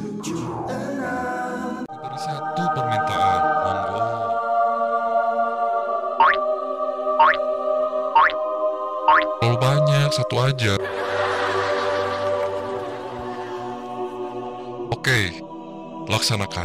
Baru satu permintaan, monggo. Kalau banyak, satu aja. Oke, laksanakan.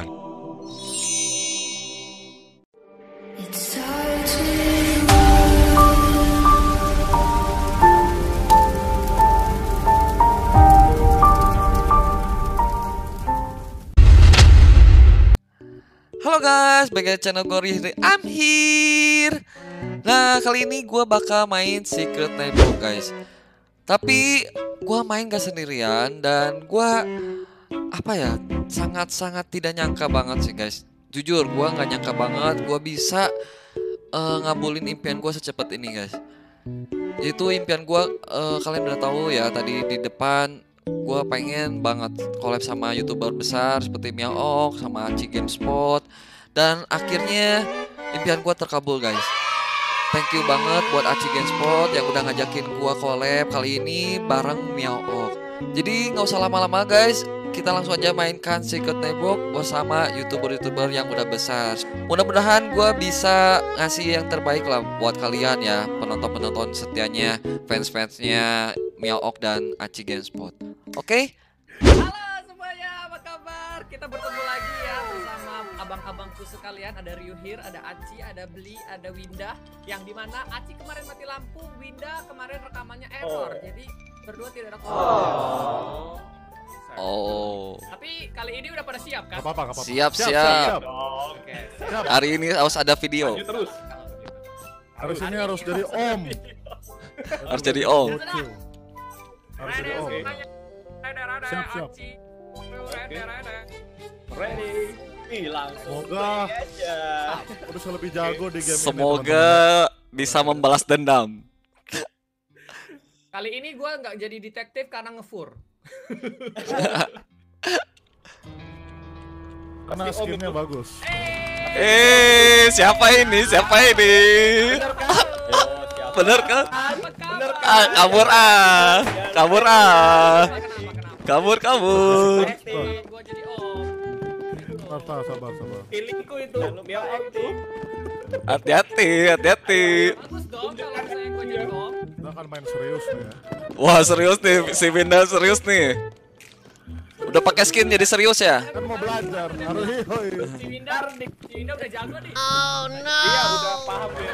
Halo guys, balik lagi channel gue Rihri, I'm here. Nah, kali ini gue bakal main Secret Neighbor guys. Tapi gue main gak sendirian dan gue sangat-sangat tidak nyangka banget sih guys. Jujur gue gak nyangka banget gue bisa ngabulin impian gue secepat ini guys. Itu impian gue, kalian udah tahu ya tadi di depan. Gue pengen banget collab sama YouTuber besar seperti Miaok sama Aci GameSpot. Dan akhirnya impian gue terkabul guys. Thank you banget buat Aci GameSpot yang udah ngajakin gue collab kali ini bareng Miaok. Jadi gak usah lama-lama guys, kita langsung aja mainkan Secret Neighbor bersama YouTuber-YouTuber yang udah besar. Mudah-mudahan gue bisa ngasih yang terbaik lah buat kalian ya, penonton-penonton setianya, fans-fansnya Miaok dan Aci GameSpot. Oke? Halo semuanya, apa kabar? Kita bertemu lagi ya bersama abang-abangku sekalian. Ada Ryuhir, ada Aci, ada Bli, ada Winda. Yang dimana Aci kemarin mati lampu, Winda kemarin rekamannya error. Jadi berdua tidak ada Oh. Tapi kali ini udah pada siap kan? Apa-apa. Siap. Oke. Hari ini harus ada video. Terus. Harus ini harus dari Om. Harus jadi om. Oke. Harus dari Om. Siap. Ready. Ih, langsung Semoga aja. bisa lebih jago di game ini. Semoga bisa membalas dendam. Kali ini gue nggak jadi detektif karena ngefur. Karena skinnya bagus. Siapa ini? Bener kan? Kabur. Gue jadi om. Sabar. Pilihku itu Miaok tuh. Hati-hati. Bagus dong kalau misalnya gue jadi om. Kita akan main serius nih ya. Wah serius nih, si Winda serius nih. Udah pakai skin jadi serius ya? Kan mau belajar. Si Winda udah jago nih. Iya, udah paham ya.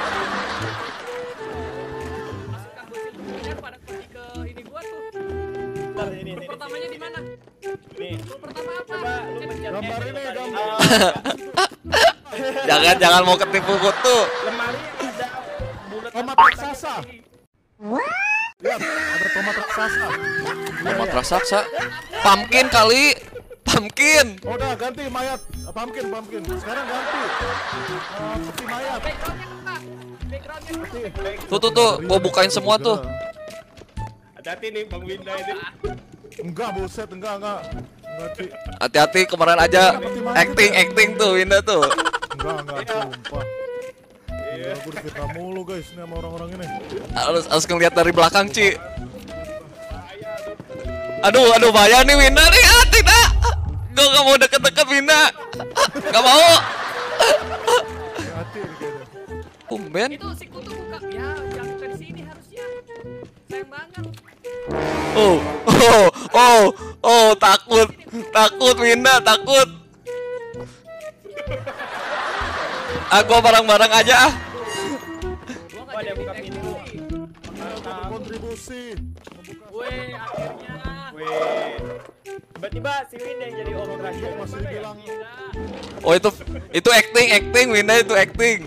Masukkan bocil bocil pada pergi ke ini gua tuh. Bentar, ini. Pertamanya di mana? Nih. Pertama apa? Coba lu pencet Gambar F ini, tadi. gambar. Jangan mau ketipu kutu. Lemari ada bulat Tomat apa raksasa. tadi. Lihat, ada tomat raksasa. Tomat raksasa. Pumpkin kali. Pumpkin. Oh, udah ganti mayat. Pumpkin. Sekarang ganti. Peti mayat. Backgroundnya apa? Backgroundnya apa? Tuh. Gua bukain semua tuh. Hati-hati nih Bang Winda ini. Enggak, buset, enggak. Ci. Hati-hati kemarin aja acting tuh Winda tuh. Enggak, sumpah. Iya, gue difitnah mulu guys ini sama orang-orang ini. Harus ngeliat dari belakang, Ci. Aduh bahaya nih Winda nih. Tidak. Gue gak mau deket-deket Winda. Gak mau. Hati nih kayaknya. Tumben. Itu si kutu buka. Ya, jangan dari sini harusnya. Sayang banget. Takut Winda, takut. Gua bareng-bareng aja ah. Gua Oh, ada nggak buka jadi pintu. detektif. Kontribusi. Gue akhirnya. Wih. Tiba-tiba si Winda yang jadi om terakhir. Masih dibilang Oh itu acting Winda itu acting.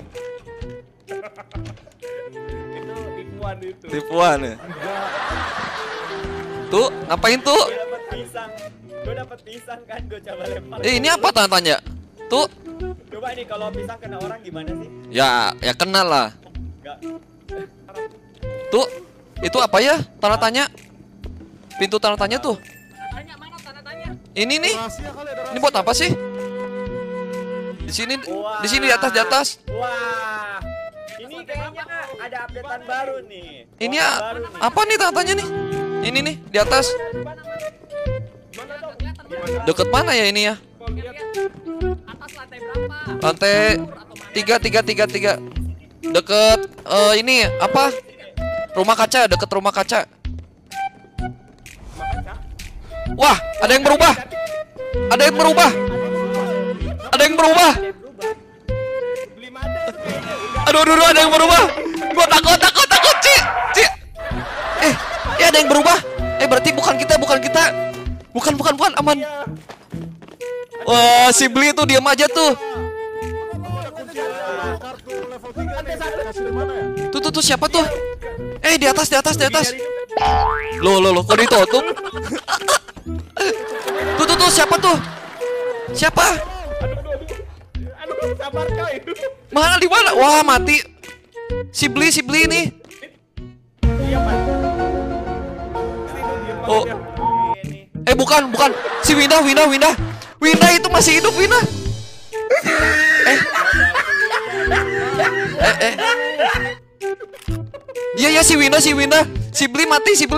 Itu tipuan itu. Tipuan ya. enggak. Tuh, ngapain tuh? Gue dapet pisang. Gue dapet pisang kan, gue coba lempar. Ini apa tanda tanya? Tuh. Coba nih kalau pisang kena orang gimana sih? Ya kenal lah. Enggak. Tuh. Itu apa ya? Tanda tanya. Pintu tanda tanya tuh. Tanya mana tanda tanya? Ini nih. Rahasia kali ada Ini buat apa sih? Di sini di atas. Wah. Ini kayaknya ada updatean baru nih. Ini Baru nih. apa nih tanda tanya nih? Ini nih di atas. Mana? Gimana dong? Kelihatan Deket mana ya ini ya? Lihat, atas lantai berapa? Lantai tiga. Deket ini apa? Rumah kaca, deket rumah kaca. Wah, ada yang berubah. Ada yang berubah. Ada yang berubah. Aduh, ada yang berubah. Gua takut, Ci. Ada yang berubah. Berarti bukan kita. Bukan, aman. Wah, si Bli tuh diam aja tuh. Kartu level 3 nih. Kasih di mana ya? Tuh siapa tuh? Di atas. Loh, kok ditutup? Tuh, siapa tuh? Siapa? Aduh, sabar coy. Mana di mana? Wah, mati. Si Bli nih. Iya, Pak. Oh. Bukan. Si Winda itu masih hidup, Winda. Iya, si Winda. Si Bli mati. Si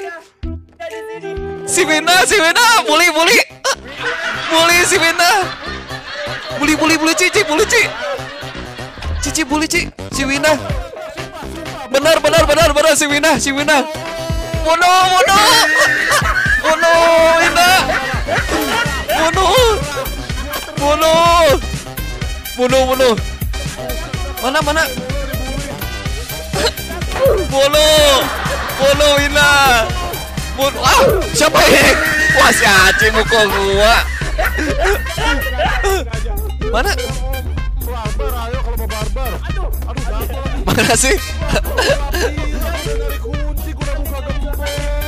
Winda. Bully. Bully si Winda. Bully, Cici. Cici bully, si Winda. Benar si Winda. Bunuh, Winda. Bunuh. Mana? Bunuh, Winda. Siapa ini? Wah, si Aci mukul gua. Mana? Barbar, ayo kalau mau barbar. Aduh, gampang. Mana sih? Dari kunci, gua udah buka gembok.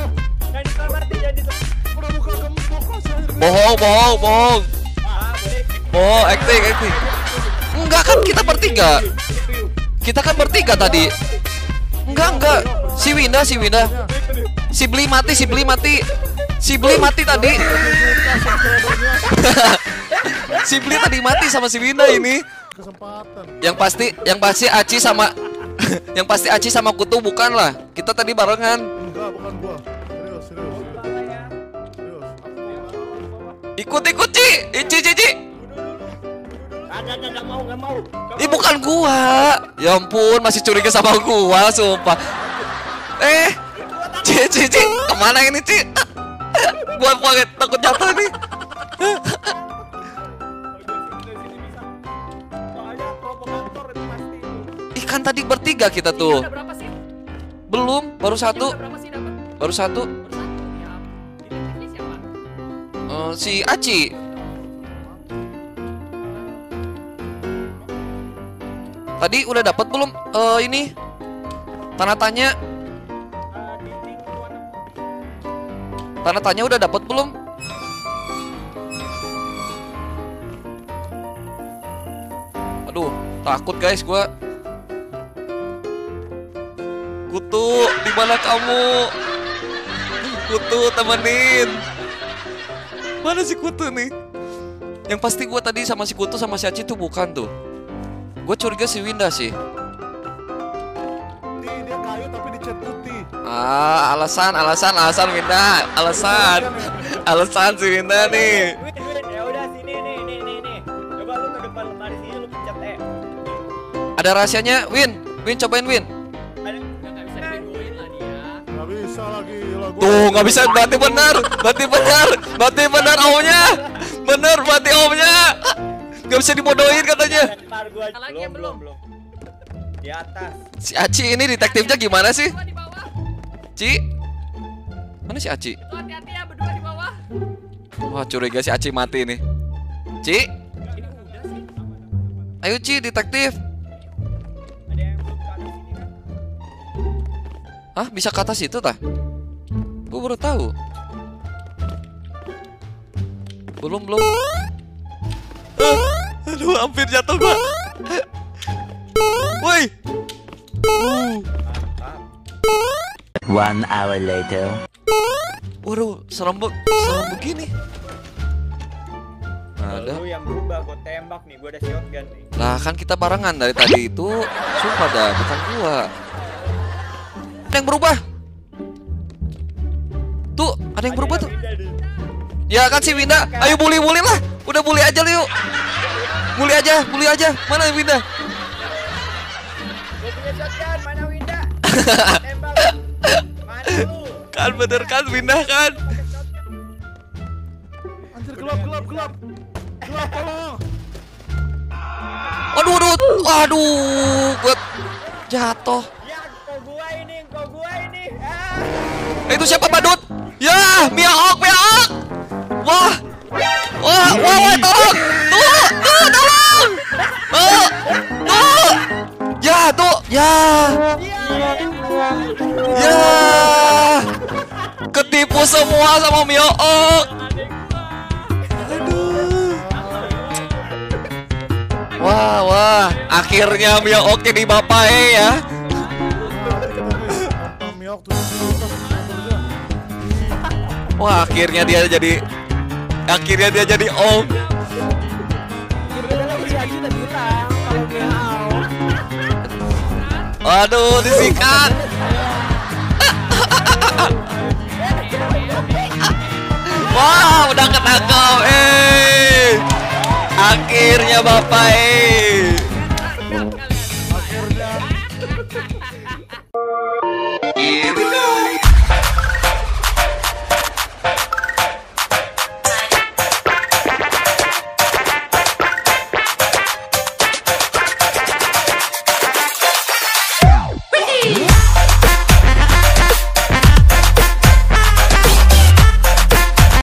Udah buka gembok, Bohong. Acting. Enggak kan kita bertiga tadi. Enggak. Si Winda. Si Bli mati. Si Bli mati tadi. Si Bli tadi mati sama si Winda ini. kesempatan. Yang pasti Aci sama yang pasti Aci sama Kutu bukan lah. Kita tadi barengan. Enggak, bukan gua. Serius. Ikut Ci. Ci. Enggak mau. Bukan gua. Ya ampun, masih curiga sama gua, sumpah. Ci, kemana ini, Ci? Gua takut jatuh nih. Ikan tadi bertiga kita tuh. Ini udah berapa sih? Belum, baru Ini satu. udah berapa sih dapat? Baru satu. Ya. Ini siapa? Si Aci. Tadi udah dapat belum? Ini tanda tanya. Tanda tanya udah dapat belum? Aduh, takut guys gua. Kutu, di mana kamu? Kutu, temenin. Mana si Kutu nih? Yang pasti gua tadi sama si Kutu sama si Aci tuh bukan tuh. Gue curiga si Winda sih. Dia kayu tapi dicat putih. Alasan Winda. Alasan si Winda nih. Win, ya udah sini nih. Coba lu ke depan lemari sini lu pencet Ada rahasianya, Win cobain Win. Nggak bisa ditungguin lah dia. Nggak bisa lagi lah gua. Tuh nggak bisa, berarti benar omnya. Bener berarti omnya. Gak bisa dibodohin katanya. Lagi yang belum. Di atas. Si Aci ini detektifnya gimana sih? Berdua di bawah. Ci? Mana si Aci? Itu hati-hati ya, berdua di bawah. Wah, curiga si Aci mati nih. Ci? Ini udah sih. Ayo Ci, detektif. Ada yang belum ke atas sini kan? Hah, bisa ke atas itu tah? Gue baru tahu. Belum. Aduh, hampir jatuh gua. Woi. One hour later. Waduh, serem begini. Ada. Lu yang berubah, gua tembak nih, gua ada shotgun nih. Lah kan kita barengan dari tadi itu. Sumpah dah, bukan gua. Ada yang berubah. Tuh, ada yang berubah tuh. Ya kan si Winda, ayo bully lah. Udah bully aja yuk. Bully aja. Mana Winda? Gue punya shotgun, mana Winda? Tembak. Mana lu? Kan bener kan Winda kan? Anjir gelap. Gelap tolong. Aduh, gue jatuh. Ya, kok gua ini. Ah. Itu siapa badut? Ya, Miaok. Wah, tolong. Tuh, tolong. Tuh. Ya, tuh. Ya. Ketipu semua sama Miaok. Wah, akhirnya Miaok jadi bapak ya. Miok tuh juga. Wah, akhirnya dia jadi om. Aduh, disikat. Wah, udah ketangkep. Akhirnya bapak